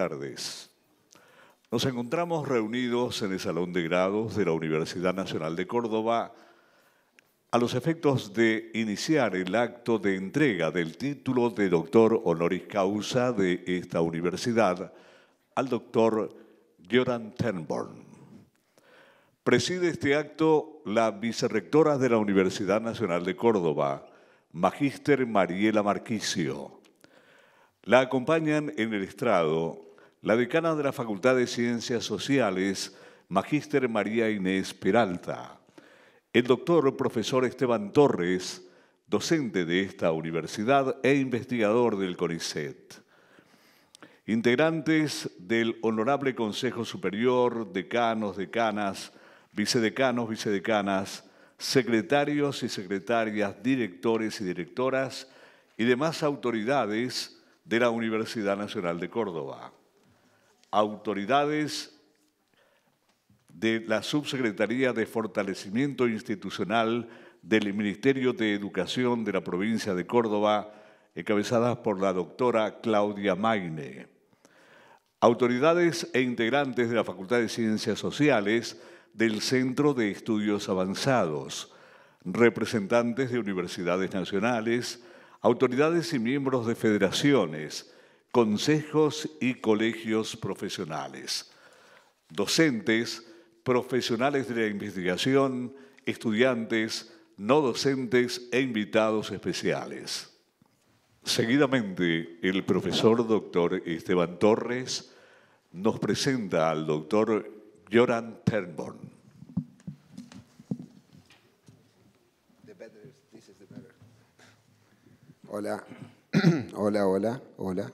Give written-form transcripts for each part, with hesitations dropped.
tardes. Nos encontramos reunidos en el Salón de Grados de la Universidad Nacional de Córdoba a los efectos de iniciar el acto de entrega del título de doctor honoris causa de esta universidad al doctor Göran Ternborn. Preside este acto la vicerrectora de la Universidad Nacional de Córdoba, Magíster Mariela Marquicio. La acompañan en el estrado la decana de la Facultad de Ciencias Sociales, Magíster María Inés Peralta, el doctor profesor Esteban Torres, docente de esta universidad e investigador del CONICET. Integrantes del Honorable Consejo Superior, decanos, decanas, vicedecanos, vicedecanas, secretarios y secretarias, directores y directoras y demás autoridades de la Universidad Nacional de Córdoba. Autoridades de la Subsecretaría de Fortalecimiento Institucional del Ministerio de Educación de la provincia de Córdoba, encabezadas por la doctora Claudia Maine. Autoridades e integrantes de la Facultad de Ciencias Sociales del Centro de Estudios Avanzados, representantes de universidades nacionales, autoridades y miembros de federaciones, consejos y colegios profesionales, docentes, profesionales de la investigación, estudiantes, no docentes e invitados especiales. Seguidamente, el profesor doctor Esteban Torres nos presenta al doctor Göran Ternborn. Hola, hola.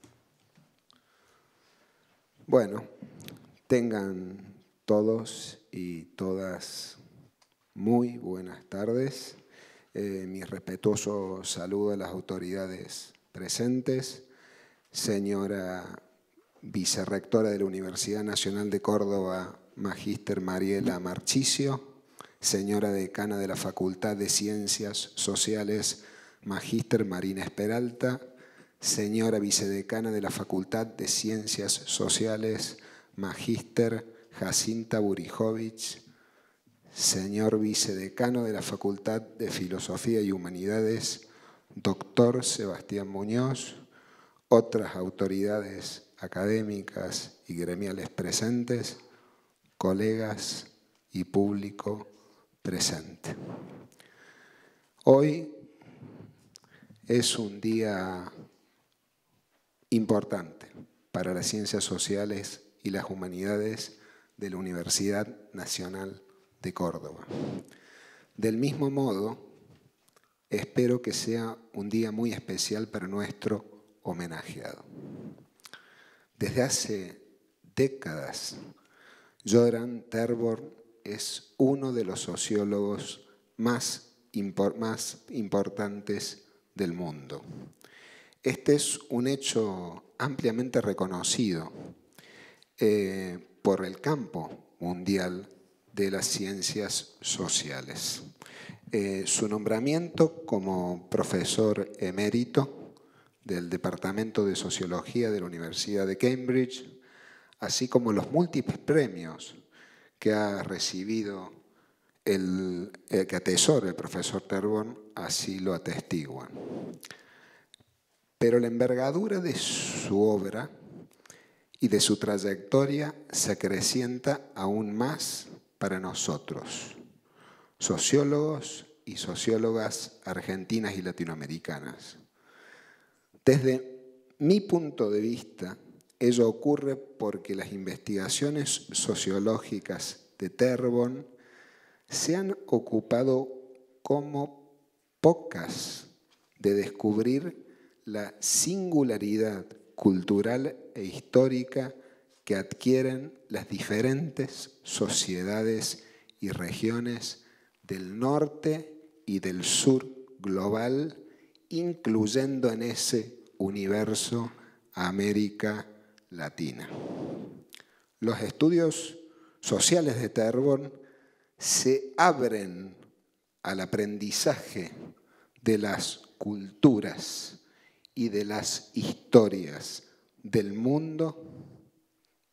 Bueno, tengan todos y todas muy buenas tardes. Mi respetuoso saludo a las autoridades presentes, señora vicerrectora de la Universidad Nacional de Córdoba, Magíster Mariela Marquicio, señora decana de la Facultad de Ciencias Sociales, Magíster María Inés Peralta, señora vicedecana de la Facultad de Ciencias Sociales, Magíster Jacinta Burijovich, señor vicedecano de la Facultad de Filosofía y Humanidades, doctor Sebastián Muñoz, otras autoridades académicas y gremiales presentes, colegas y público presente. Hoy es un día importante para las ciencias sociales y las humanidades de la Universidad Nacional de Córdoba. Del mismo modo, espero que sea un día muy especial para nuestro homenajeado. Desde hace décadas, Göran Ternborn es uno de los sociólogos más importantes del mundo. Este es un hecho ampliamente reconocido por el campo mundial de las ciencias sociales. Su nombramiento como profesor emérito del Departamento de Sociología de la Universidad de Cambridge, así como los múltiples premios que ha recibido que atesora el profesor Ternborn, así lo atestiguan. Pero la envergadura de su obra y de su trayectoria se acrecienta aún más para nosotros, sociólogos y sociólogas argentinas y latinoamericanas. Desde mi punto de vista, ello ocurre porque las investigaciones sociológicas de Ternborn se han ocupado como pocas de descubrir la singularidad cultural e histórica que adquieren las diferentes sociedades y regiones del norte y del sur global, incluyendo en ese universo a América Latina. Los estudios sociales de Ternborn se abren al aprendizaje de las culturas y de las historias del mundo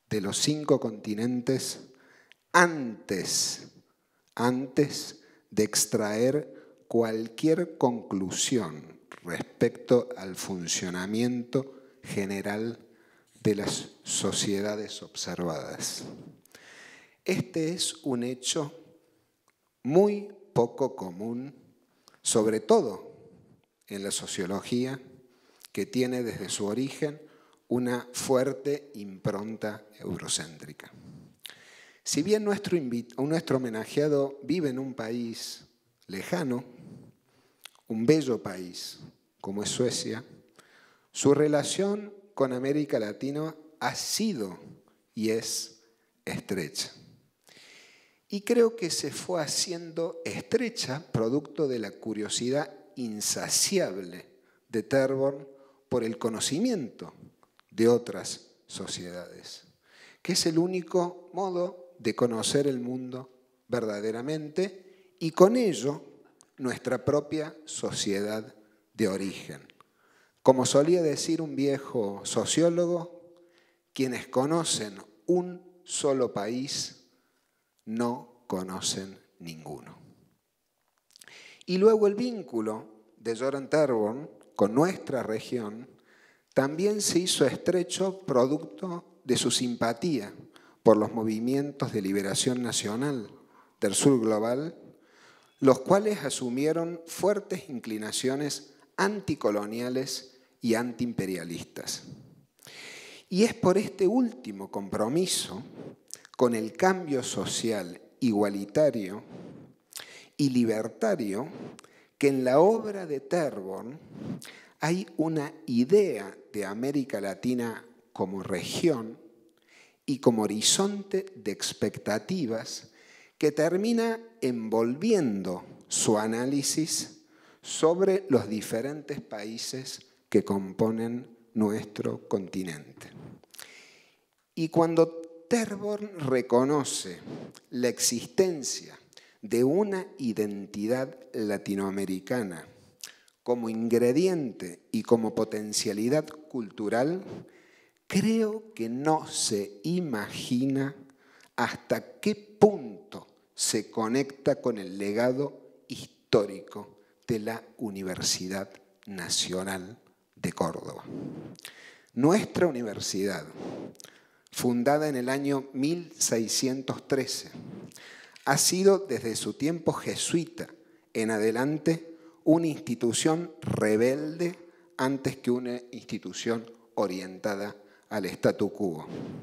de los 5 continentes antes de extraer cualquier conclusión respecto al funcionamiento general de las sociedades observadas. Este es un hecho muy poco común, sobre todo en la sociología, que tiene desde su origen una fuerte impronta eurocéntrica. Si bien nuestro homenajeado vive en un país lejano, un bello país como es Suecia, su relación con América Latina ha sido y es estrecha. Y creo que se fue haciendo estrecha producto de la curiosidad insaciable de Terborn por el conocimiento de otras sociedades, que es el único modo de conocer el mundo verdaderamente y con ello nuestra propia sociedad de origen. Como solía decir un viejo sociólogo, quienes conocen un solo país no conocen ninguno. Y luego el vínculo de Göran Terborn con nuestra región también se hizo estrecho producto de su simpatía por los movimientos de liberación nacional del sur global, los cuales asumieron fuertes inclinaciones anticoloniales y antiimperialistas. Y es por este último compromiso con el cambio social igualitario y libertario que en la obra de Terborn hay una idea de América Latina como región y como horizonte de expectativas que termina envolviendo su análisis sobre los diferentes países que componen nuestro continente. Y cuando Terborn reconoce la existencia de una identidad latinoamericana como ingrediente y como potencialidad cultural, creo que no se imagina hasta qué punto se conecta con el legado histórico de la Universidad Nacional de Córdoba. Nuestra universidad, fundada en el año 1613, ha sido desde su tiempo jesuita en adelante una institución rebelde antes que una institución orientada al statu quo.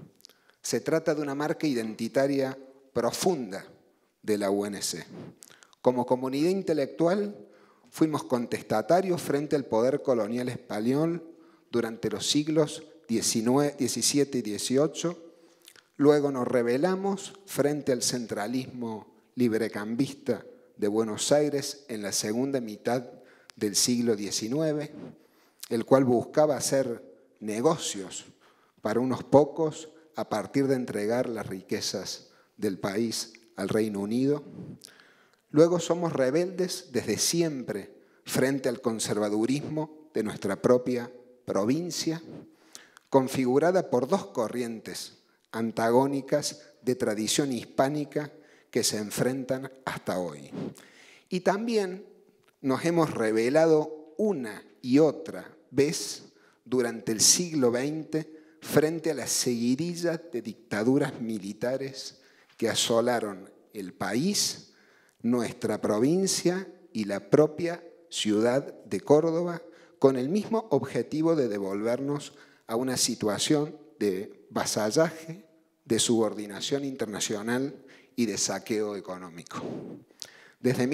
Se trata de una marca identitaria profunda de la UNC. Como comunidad intelectual fuimos contestatarios frente al poder colonial español durante los siglos XVII y XVIII. Luego nos rebelamos frente al centralismo librecambista de Buenos Aires en la segunda mitad del siglo XIX, el cual buscaba hacer negocios para unos pocos a partir de entregar las riquezas del país al Reino Unido. Luego somos rebeldes desde siempre frente al conservadurismo de nuestra propia provincia, configurada por dos corrientes antagónicas de tradición hispánica que se enfrentan hasta hoy. Y también nos hemos rebelado una y otra vez durante el siglo XX frente a la seguidilla de dictaduras militares que asolaron el país, nuestra provincia y la propia ciudad de Córdoba, con el mismo objetivo de devolvernos a una situación de vasallaje, de subordinación internacional y de saqueo económico. Desde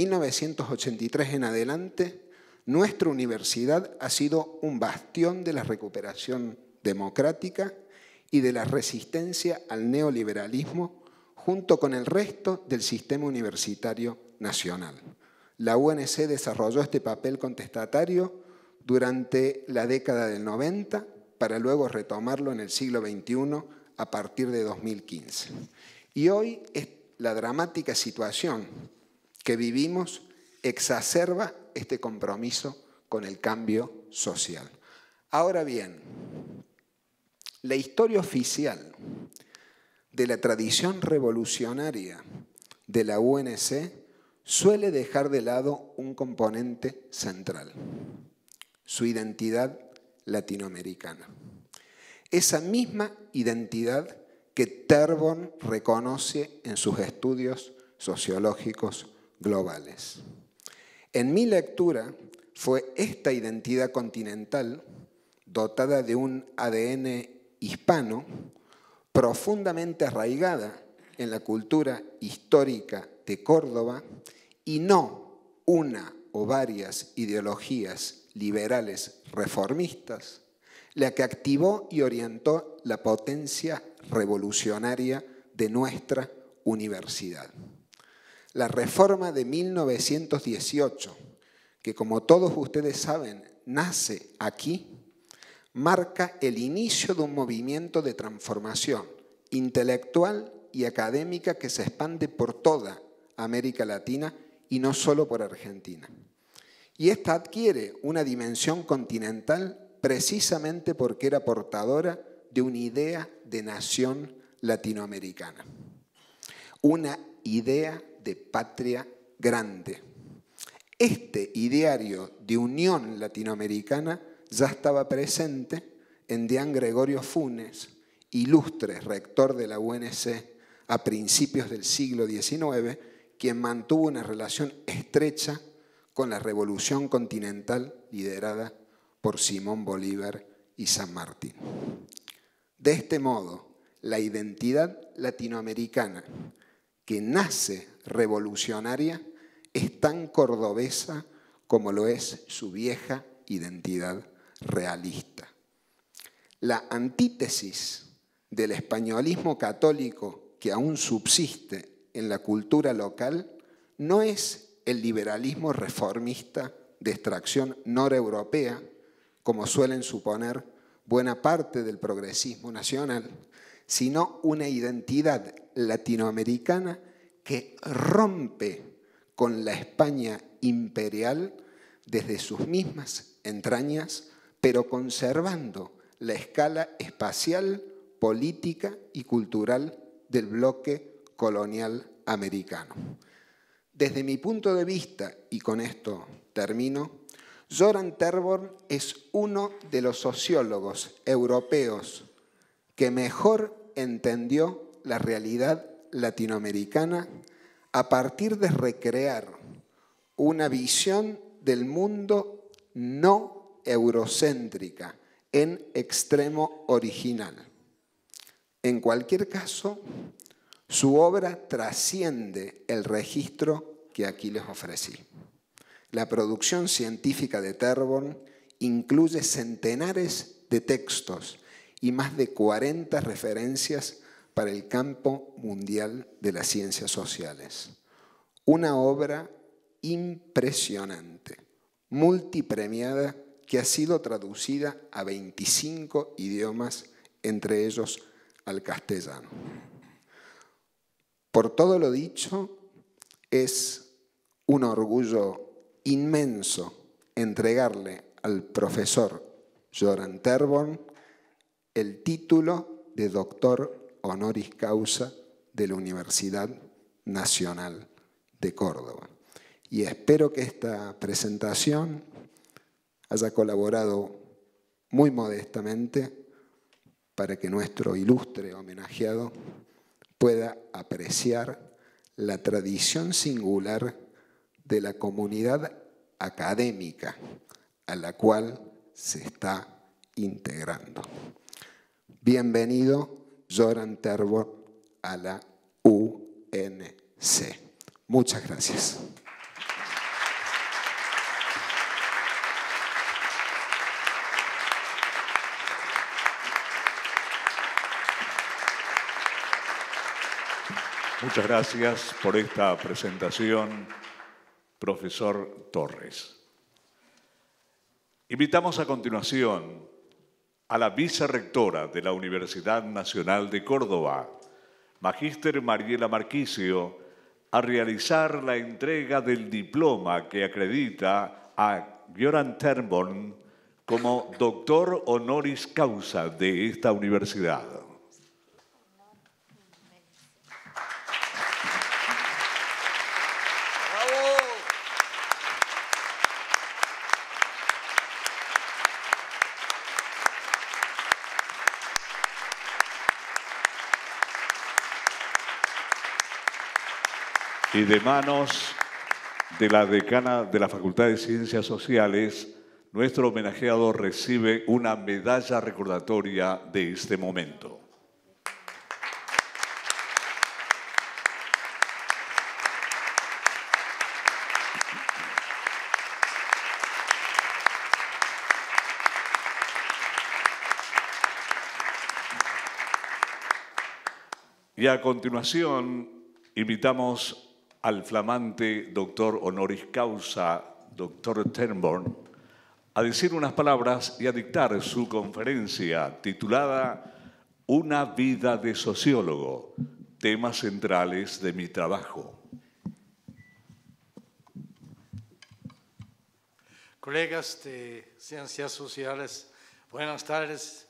1983 en adelante, nuestra universidad ha sido un bastión de la recuperación democrática y de la resistencia al neoliberalismo junto con el resto del sistema universitario nacional. La UNC desarrolló este papel contestatario durante la década del 90 para luego retomarlo en el siglo XXI a partir de 2015. Y hoy la dramática situación que vivimos exacerba este compromiso con el cambio social. Ahora bien, la historia oficial de la tradición revolucionaria de la UNC suele dejar de lado un componente central, su identidad latinoamericana. Esa misma identidad que Terborn reconoce en sus estudios sociológicos globales. En mi lectura, fue esta identidad continental, dotada de un ADN hispano, profundamente arraigada en la cultura histórica de Córdoba y no una o varias ideologías liberales reformistas, la que activó y orientó la potencia revolucionaria de nuestra universidad. La reforma de 1918, que como todos ustedes saben, nace aquí, marca el inicio de un movimiento de transformación intelectual y académica que se expande por toda América Latina y no solo por Argentina. Y esta adquiere una dimensión continental precisamente porque era portadora de una idea de nación latinoamericana, una idea de patria grande. Este ideario de unión latinoamericana ya estaba presente en Deán Gregorio Funes, ilustre rector de la UNC a principios del siglo XIX, quien mantuvo una relación estrecha con la revolución continental liderada por Simón Bolívar y San Martín. De este modo, la identidad latinoamericana, que nace revolucionaria, es tan cordobesa como lo es su vieja identidad realista. La antítesis del españolismo católico que aún subsiste en la cultura local no es el liberalismo reformista de extracción noreuropea, como suelen suponer buena parte del progresismo nacional, sino una identidad latinoamericana que rompe con la España imperial desde sus mismas entrañas, pero conservando la escala espacial, política y cultural del bloque colonial americano. Desde mi punto de vista, y con esto termino, Göran Terborn es uno de los sociólogos europeos que mejor entendió la realidad latinoamericana a partir de recrear una visión del mundo no eurocéntrica en extremo original. En cualquier caso, su obra trasciende el registro que aquí les ofrecí. La producción científica de Terborn incluye centenares de textos y más de 40 referencias para el campo mundial de las ciencias sociales. Una obra impresionante, multipremiada, que ha sido traducida a 25 idiomas, entre ellos al castellano. Por todo lo dicho, es un orgullo inmenso entregarle al profesor Göran Terborn el título de doctor honoris causa de la Universidad Nacional de Córdoba. Y espero que esta presentación haya colaborado muy modestamente para que nuestro ilustre homenajeado pueda apreciar la tradición singular de la comunidad académica a la cual se está integrando. Bienvenido, Göran Terborn, a la UNC. Muchas gracias. Muchas gracias por esta presentación, profesor Torres. Invitamos a continuación a la vicerrectora de la Universidad Nacional de Córdoba, Magíster Mariela Marquicio, a realizar la entrega del diploma que acredita a Göran Terborn como doctor honoris causa de esta universidad. Y de manos de la decana de la Facultad de Ciencias Sociales, nuestro homenajeado recibe una medalla recordatoria de este momento. Y a continuación, invitamos al flamante doctor honoris causa, doctor Tenborn, a decir unas palabras y a dictar su conferencia titulada Una vida de sociólogo, temas centrales de mi trabajo. Colegas de Ciencias Sociales, buenas tardes.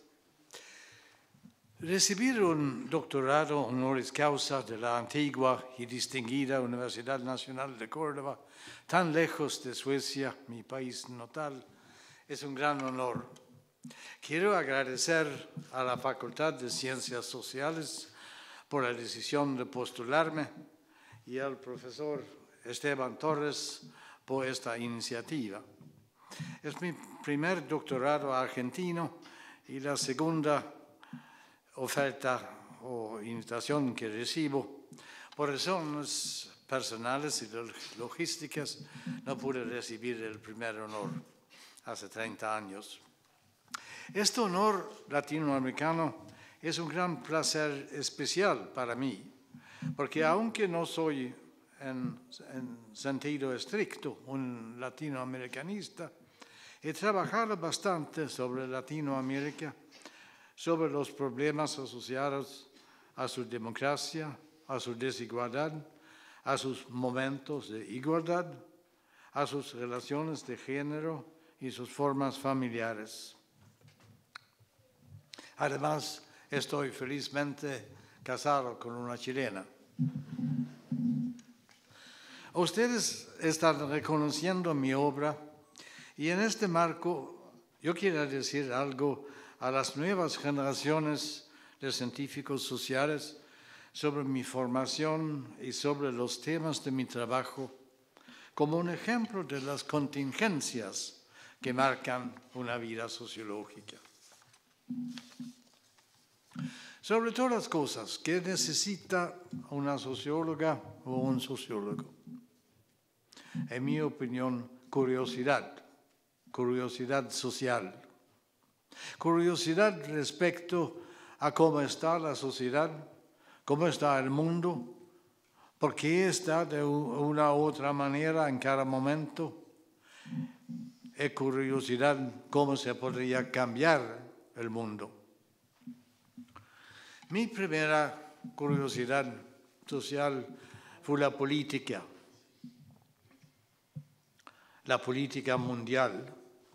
Recibir un doctorado honoris causa de la antigua y distinguida Universidad Nacional de Córdoba, tan lejos de Suecia, mi país natal, es un gran honor. Quiero agradecer a la Facultad de Ciencias Sociales por la decisión de postularme y al profesor Esteban Torres por esta iniciativa. Es mi primer doctorado argentino y la segunda oferta o invitación que recibo. Por razones personales y logísticas no pude recibir el primer honor hace 30 años. Este honor latinoamericano es un gran placer especial para mí, porque aunque no soy en sentido estricto un latinoamericanista, he trabajado bastante sobre Latinoamérica, sobre los problemas asociados a su democracia, a su desigualdad, a sus momentos de igualdad, a sus relaciones de género y sus formas familiares. Además, estoy felizmente casado con una chilena. Ustedes están reconociendo mi obra y en este marco yo quiero decir algo a las nuevas generaciones de científicos sociales sobre mi formación y sobre los temas de mi trabajo, como un ejemplo de las contingencias que marcan una vida sociológica. Sobre todas las cosas, ¿qué necesita una socióloga o un sociólogo? En mi opinión, curiosidad social. Curiosidad respecto a cómo está la sociedad, cómo está el mundo, por qué está de una u otra manera en cada momento. Y curiosidad cómo se podría cambiar el mundo. Mi primera curiosidad social fue la política mundial.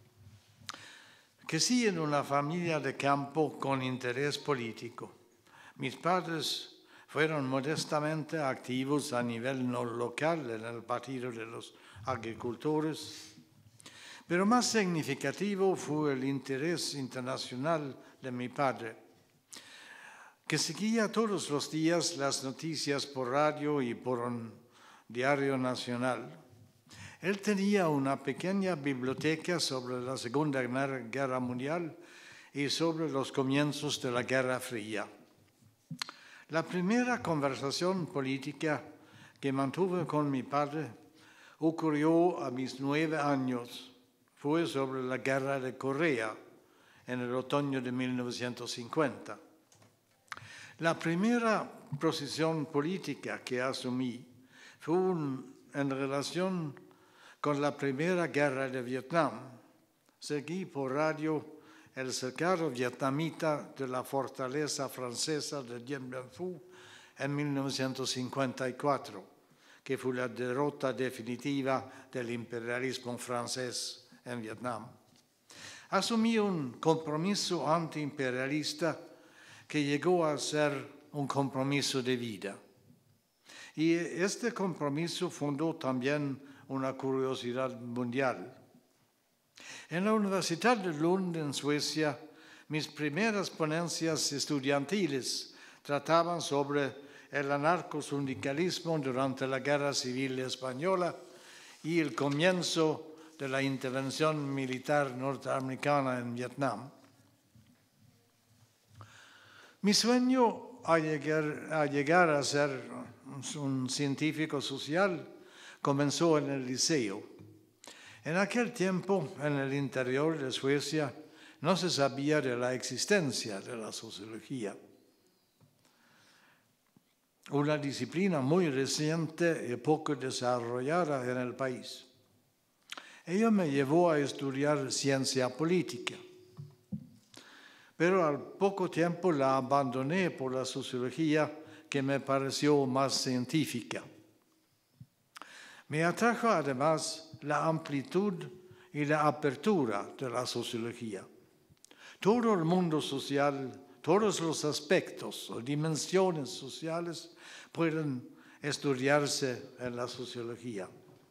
Crecí en una familia de campo con interés político. Mis padres fueron modestamente activos a nivel no local en el Partido de los Agricultores, pero más significativo fue el interés internacional de mi padre, que seguía todos los días las noticias por radio y por un diario nacional. Él tenía una pequeña biblioteca sobre la Segunda Guerra Mundial y sobre los comienzos de la Guerra Fría. La primera conversación política que mantuve con mi padre ocurrió a mis 9 años. Fue sobre la Guerra de Corea en el otoño de 1950. La primera posición política que asumí fue en relación con la Primera Guerra de Vietnam. Seguí por radio el cercado vietnamita de la fortaleza francesa de Dien Bien Phu en 1954, que fue la derrota definitiva del imperialismo francés en Vietnam. Asumí un compromiso antiimperialista que llegó a ser un compromiso de vida. Y este compromiso fundó también una curiosidad mundial. En la Universidad de Lund, en Suecia, mis primeras ponencias estudiantiles trataban sobre el anarcosindicalismo durante la Guerra Civil Española y el comienzo de la intervención militar norteamericana en Vietnam. Mi sueño a llegar a ser un científico social comenzó en el liceo. En aquel tiempo, en el interior de Suecia, no se sabía de la existencia de la sociología. Una disciplina muy reciente y poco desarrollada en el país. Ello me llevó a estudiar ciencia política, pero al poco tiempo la abandoné por la sociología, que me pareció más científica. Me atrajo además la amplitud y la apertura de la sociología. Todo el mundo social, todos los aspectos o dimensiones sociales pueden estudiarse en la sociología.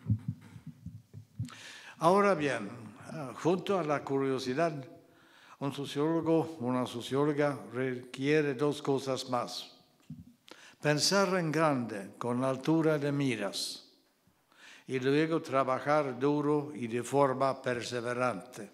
Ahora bien, junto a la curiosidad, un sociólogo, una socióloga requiere dos cosas más. Pensar en grande, con altura de miras, y luego trabajar duro y de forma perseverante.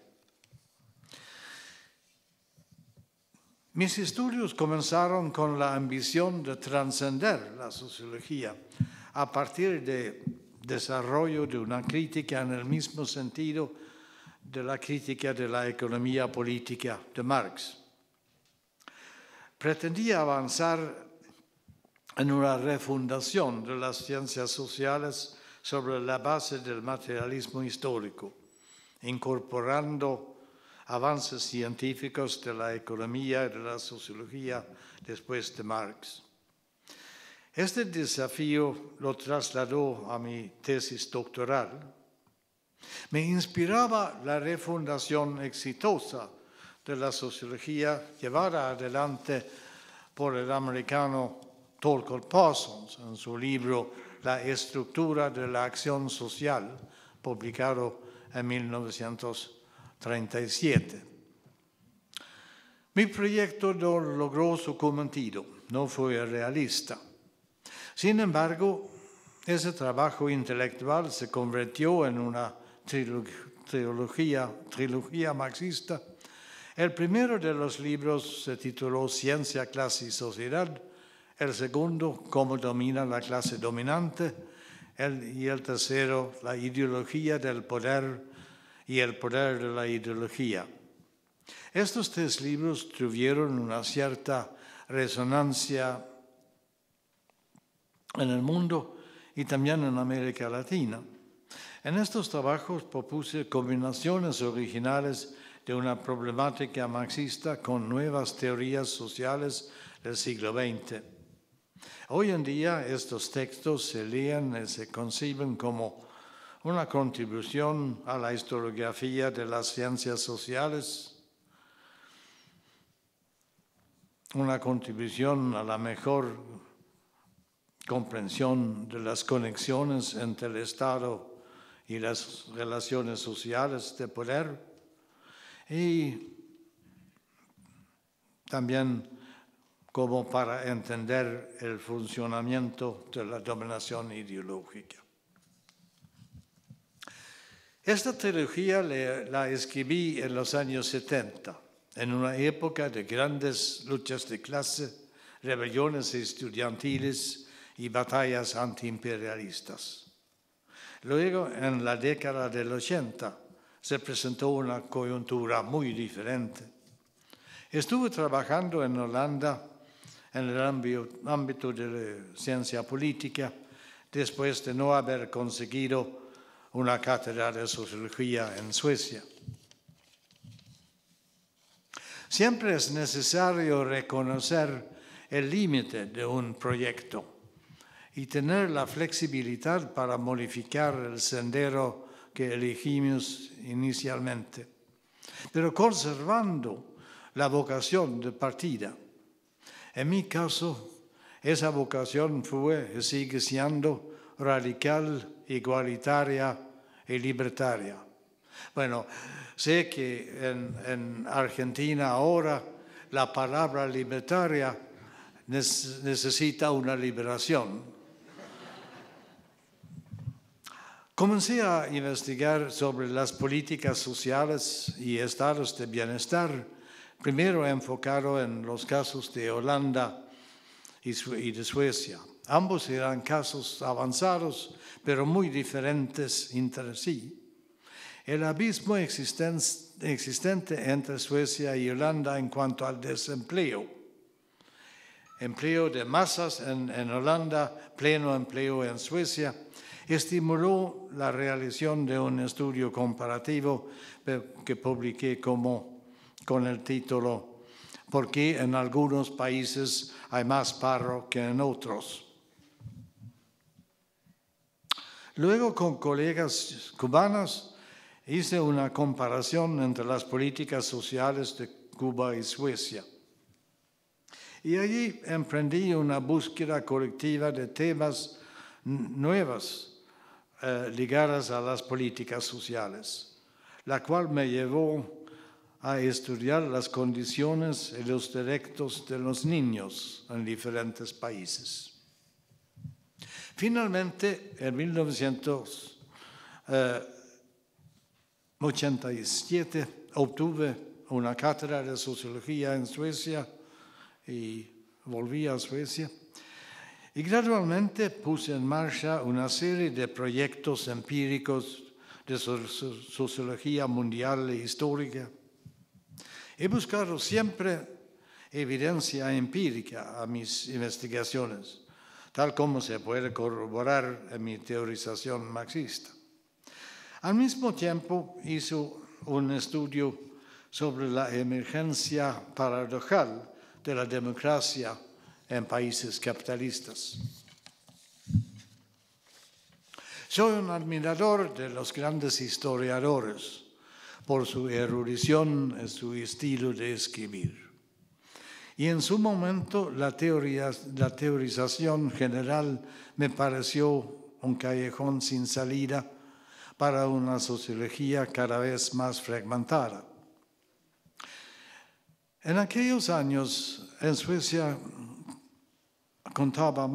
Mis estudios comenzaron con la ambición de trascender la sociología a partir del desarrollo de una crítica en el mismo sentido de la crítica de la economía política de Marx. Pretendía avanzar en una refundación de las ciencias sociales sobre la base del materialismo histórico, incorporando avances científicos de la economía y de la sociología después de Marx. Este desafío lo trasladó a mi tesis doctoral. Me inspiraba la refundación exitosa de la sociología llevada adelante por el americano Torkel Parsons en su libro La estructura de la acción social, publicado en 1937. Mi proyecto no logró su cometido, no fue realista. Sin embargo, ese trabajo intelectual se convirtió en una trilogía marxista. El primero de los libros se tituló Ciencia, Clase y Sociedad. El segundo, Cómo domina la clase dominante. Y el tercero, La ideología del poder y el poder de la ideología. Estos tres libros tuvieron una cierta resonancia en el mundo y también en América Latina. En estos trabajos propuse combinaciones originales de una problemática marxista con nuevas teorías sociales del siglo XX. Hoy en día estos textos se leen y se conciben como una contribución a la historiografía de las ciencias sociales, una contribución a la mejor comprensión de las conexiones entre el Estado y las relaciones sociales de poder, y también como para entender el funcionamiento de la dominación ideológica. Esta trilogía la escribí en los años 70, en una época de grandes luchas de clase, rebeliones estudiantiles y batallas antiimperialistas. Luego, en la década del 80, se presentó una coyuntura muy diferente. Estuve trabajando en Holanda en el ámbito de la ciencia política, después de no haber conseguido una cátedra de sociología en Suecia. Siempre es necesario reconocer el límite de un proyecto y tener la flexibilidad para modificar el sendero que elegimos inicialmente, pero conservando la vocación de partida. En mi caso, esa vocación fue y sigue siendo radical, igualitaria y libertaria. Bueno, sé que en Argentina ahora la palabra libertaria necesita una liberación. Comencé a investigar sobre las políticas sociales y estados de bienestar, primero enfocado en los casos de Holanda y de Suecia. Ambos eran casos avanzados, pero muy diferentes entre sí. El abismo existente entre Suecia y Holanda en cuanto al desempleo. Empleo de masas en Holanda, pleno empleo en Suecia, estimuló la realización de un estudio comparativo que publiqué con el título ¿Por qué en algunos países hay más paro que en otros? Luego, con colegas cubanos, hice una comparación entre las políticas sociales de Cuba y Suecia. Y allí emprendí una búsqueda colectiva de temas nuevos ligadas a las políticas sociales, la cual me llevó a estudiar las condiciones y los derechos de los niños en diferentes países. Finalmente, en 1987, obtuve una cátedra de sociología en Suecia y volví a Suecia. Y gradualmente puse en marcha una serie de proyectos empíricos de sociología mundial e histórica. He buscado siempre evidencia empírica a mis investigaciones, tal como se puede corroborar en mi teorización marxista. Al mismo tiempo hice un estudio sobre la emergencia paradojal de la democracia en países capitalistas. Soy un admirador de los grandes historiadores por su erudición y su estilo de escribir. Y en su momento la teorización general me pareció un callejón sin salida para una sociología cada vez más fragmentada. En aquellos años, en Suecia contaba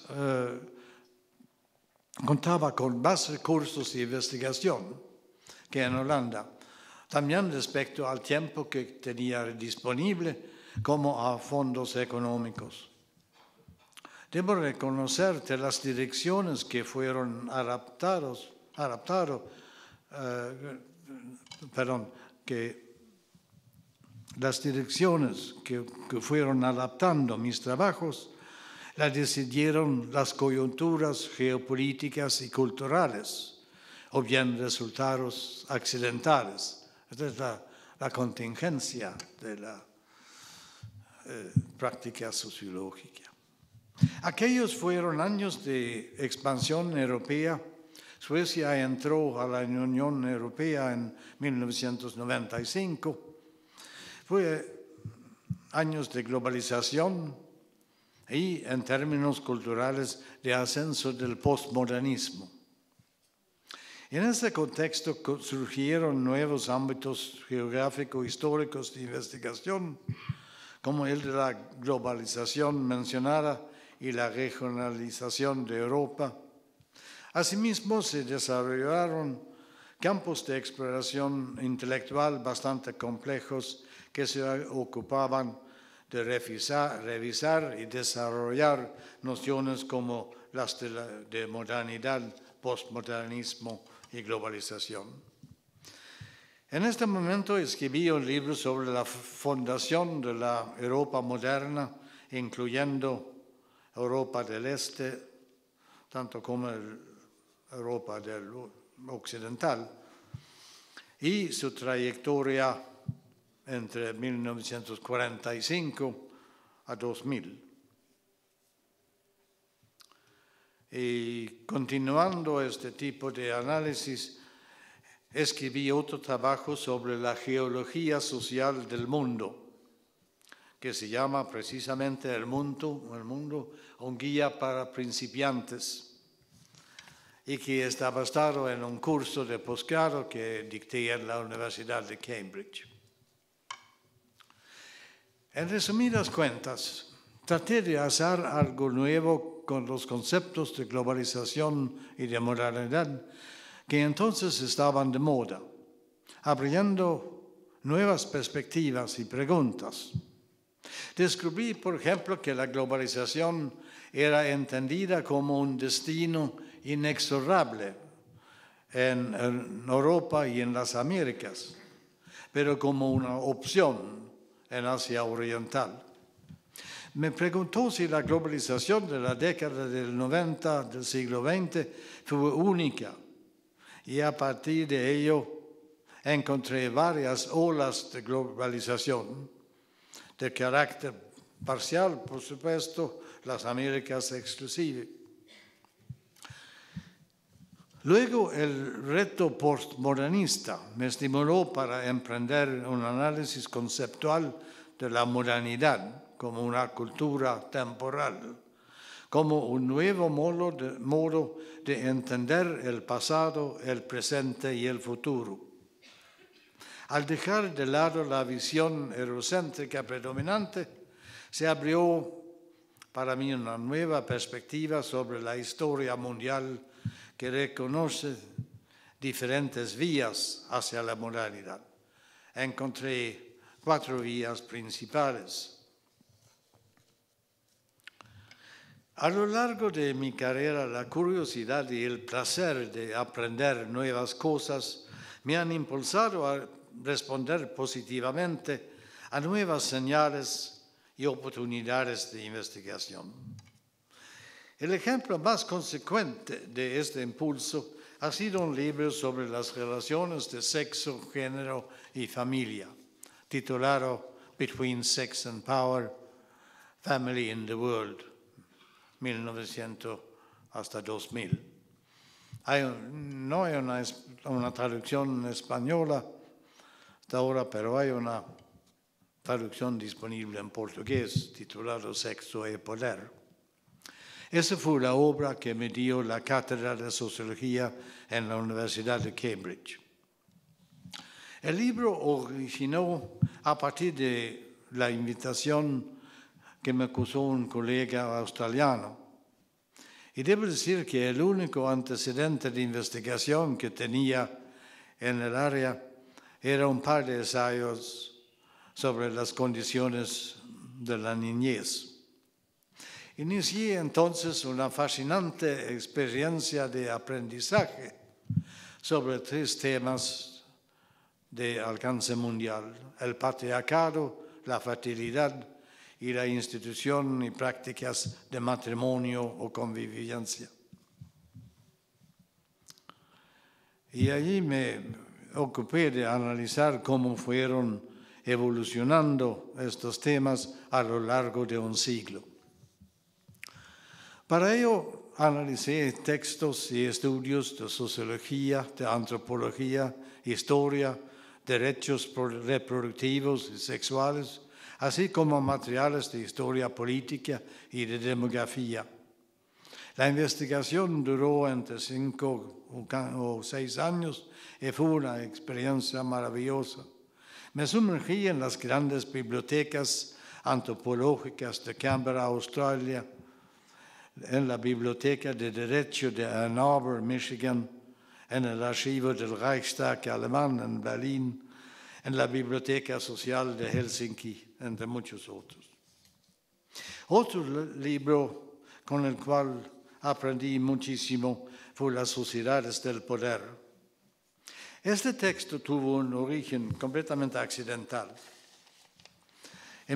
con más recursos de investigación que en Holanda, también respecto al tiempo que tenía disponible como a fondos económicos. Debo reconocer que las direcciones que fueron las direcciones que fueron adaptando mis trabajos, las decidieron las coyunturas geopolíticas y culturales, o bien resultados accidentales. Esta es la contingencia de la práctica sociológica. Aquellos fueron años de expansión europea. Suecia entró a la Unión Europea en 1995. Fue años de globalización y, en términos culturales, de ascenso del postmodernismo. En ese contexto surgieron nuevos ámbitos geográficos históricos de investigación, como el de la globalización mencionada y la regionalización de Europa. Asimismo, se desarrollaron campos de exploración intelectual bastante complejos que se ocupaban de revisar y desarrollar nociones como las de modernidad, postmodernismo y globalización. En este momento escribí un libro sobre la fundación de la Europa moderna, incluyendo Europa del Este, tanto como Europa del Occidental, y su trayectoria entre 1945 a 2000. Y continuando este tipo de análisis, escribí otro trabajo sobre la geología social del mundo, que se llama precisamente El mundo, un guía para principiantes, y que está basado en un curso de posgrado que dicté en la Universidad de Cambridge. En resumidas cuentas, traté de hacer algo nuevo con los conceptos de globalización y de modernidad que entonces estaban de moda, abriendo nuevas perspectivas y preguntas. Descubrí, por ejemplo, que la globalización era entendida como un destino inexorable en Europa y en las Américas, pero como una opción en Asia Oriental. Me preguntó si la globalización de la década del 90 del siglo XX fue única, y a partir de ello encontré varias olas de globalización, de carácter parcial, por supuesto, las Américas exclusive. Luego el reto postmodernista me estimuló para emprender un análisis conceptual de la modernidad como una cultura temporal, como un nuevo modo de entender el pasado, el presente y el futuro. Al dejar de lado la visión eurocéntrica predominante, se abrió para mí una nueva perspectiva sobre la historia mundial que reconoce diferentes vías hacia la modernidad. Encontré 4 vías principales. A lo largo de mi carrera, la curiosidad y el placer de aprender nuevas cosas me han impulsado a responder positivamente a nuevas señales y oportunidades de investigación. El ejemplo más consecuente de este impulso ha sido un libro sobre las relaciones de sexo, género y familia, titulado Between Sex and Power, Family in the World, 1900 hasta 2000. No hay una traducción española hasta ahora, pero hay una traducción disponible en portugués titulado Sexo y Poder. Esa fue la obra que me dio la cátedra de Sociología en la Universidad de Cambridge. El libro originó a partir de la invitación que me acusó un colega australiano. Y debo decir que el único antecedente de investigación que tenía en el área era un par de ensayos sobre las condiciones de la niñez. Inicié entonces una fascinante experiencia de aprendizaje sobre 3 temas de alcance mundial: el patriarcado, la fertilidad y la institución y prácticas de matrimonio o convivencia. Y allí me ocupé de analizar cómo fueron evolucionando estos temas a lo largo de un siglo. Para ello analicé textos y estudios de sociología, de antropología, historia, derechos reproductivos y sexuales, así como materiales de historia política y de demografía. La investigación duró entre 5 o 6 años y fue una experiencia maravillosa. Me sumergí en las grandes bibliotecas antropológicas de Canberra, Australia, en la Biblioteca de Derecho de Ann Arbor, Michigan, en el archivo del Reichstag alemán en Berlín, en la Biblioteca Social de Helsinki, entre muchos otros. Otro libro con el cual aprendí muchísimo fue Las sociedades del poder. Este texto tuvo un origen completamente accidental. En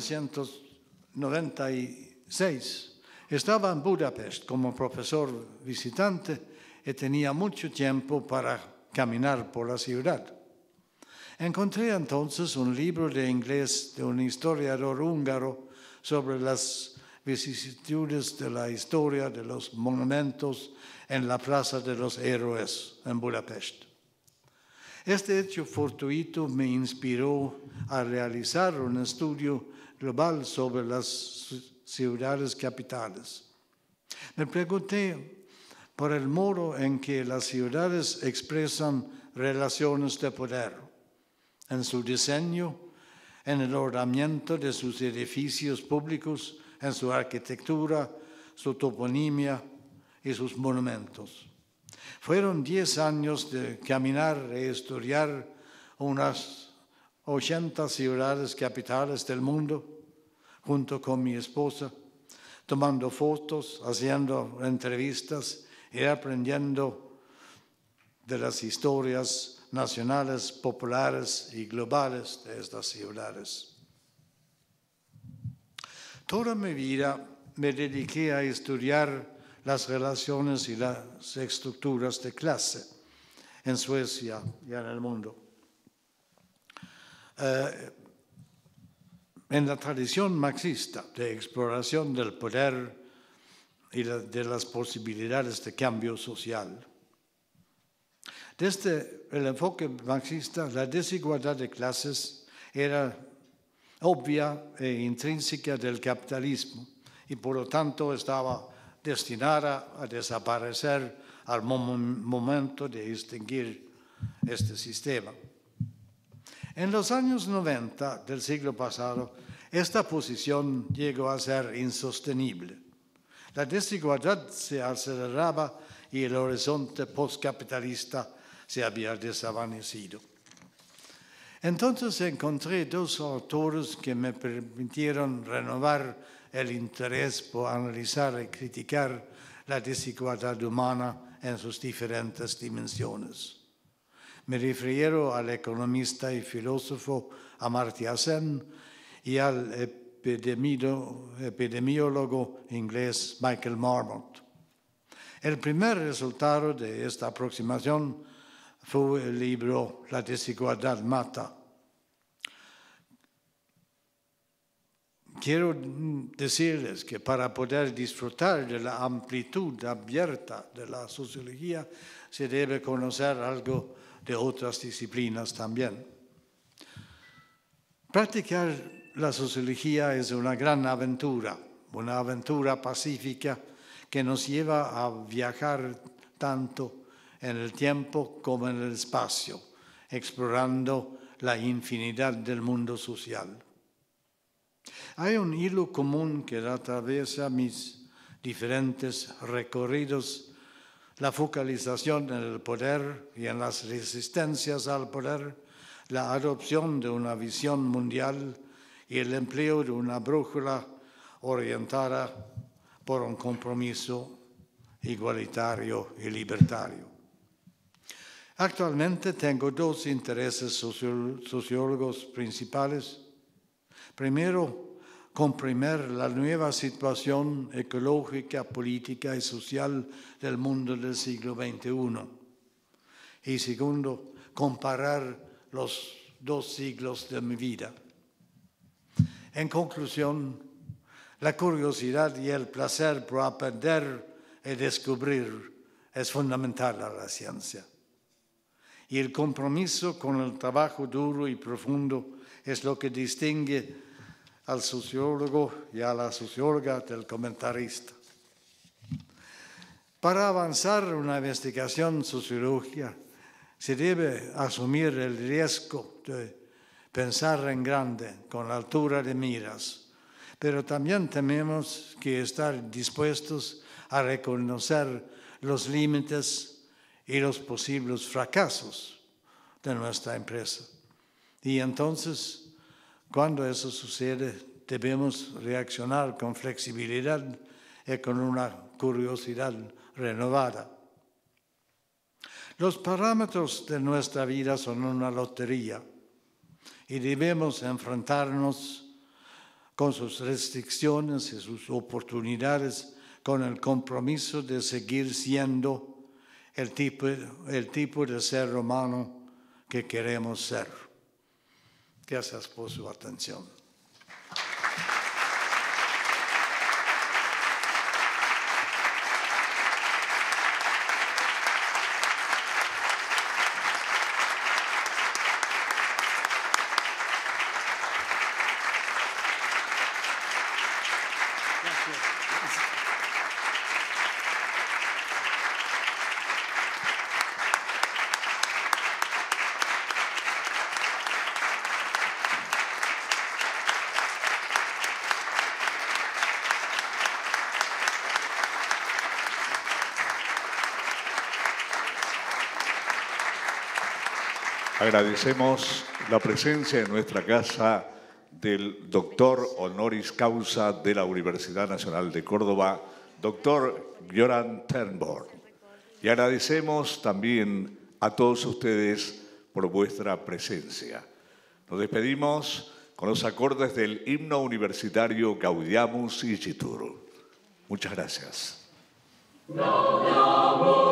1996 estaba en Budapest como profesor visitante y tenía mucho tiempo para caminar por la ciudad. Encontré entonces un libro de inglés de un historiador húngaro sobre las vicisitudes de la historia de los monumentos en la Plaza de los Héroes en Budapest. Este hecho fortuito me inspiró a realizar un estudio global sobre las ciudades capitales. Me pregunté por el modo en que las ciudades expresan relaciones de poder, en su diseño, en el ordenamiento de sus edificios públicos, en su arquitectura, su toponimia y sus monumentos. Fueron 10 años de caminar y estudiar unas 80 ciudades capitales del mundo, junto con mi esposa, tomando fotos, haciendo entrevistas y aprendiendo de las historias nacionales, populares y globales de estas ciudades. Toda mi vida me dediqué a estudiar las relaciones y las estructuras de clase en Suecia y en el mundo. En la tradición marxista de exploración del poder y de las posibilidades de cambio social. Desde el enfoque marxista, la desigualdad de clases era obvia e intrínseca del capitalismo y por lo tanto estaba destinada a desaparecer al momento de extinguir este sistema. En los años 90 del siglo pasado, esta posición llegó a ser insostenible. La desigualdad se aceleraba y el horizonte postcapitalista se había desvanecido. Entonces encontré 2 autores que me permitieron renovar el interés por analizar y criticar la desigualdad humana en sus diferentes dimensiones. Me refiero al economista y filósofo Amartya Sen y al epidemiólogo inglés Michael Marmot. El primer resultado de esta aproximación fue el libro La desigualdad mata. Quiero decirles que para poder disfrutar de la amplitud abierta de la sociología se debe conocer algo de otras disciplinas también. Practicar la sociología es una gran aventura, una aventura pacífica que nos lleva a viajar tanto en el tiempo como en el espacio, explorando la infinidad del mundo social. Hay un hilo común que atraviesa mis diferentes recorridos: la focalización en el poder y en las resistencias al poder, la adopción de una visión mundial y el empleo de una brújula orientada por un compromiso igualitario y libertario. Actualmente tengo 2 intereses sociólogos principales. Primero, comprender la nueva situación ecológica, política y social del mundo del siglo XXI. Y segundo, comparar los 2 siglos de mi vida. En conclusión, la curiosidad y el placer por aprender y descubrir es fundamental a la ciencia. Y el compromiso con el trabajo duro y profundo es lo que distingue al sociólogo y a la socióloga del comentarista. Para avanzar en una investigación sociológica se debe asumir el riesgo de pensar en grande, con altura de miras, pero también tenemos que estar dispuestos a reconocer los límites y los posibles fracasos de nuestra empresa. Y entonces, cuando eso sucede, debemos reaccionar con flexibilidad y con una curiosidad renovada. Los parámetros de nuestra vida son una lotería y debemos enfrentarnos con sus restricciones y sus oportunidades con el compromiso de seguir siendo el tipo de ser humano que queremos ser. Gracias por su atención. Agradecemos la presencia en nuestra casa del doctor honoris causa de la Universidad Nacional de Córdoba, doctor Göran Turnborg. Y agradecemos también a todos ustedes por vuestra presencia. Nos despedimos con los acordes del himno universitario Gaudiamus Igitur. Muchas gracias. Gaudiamus.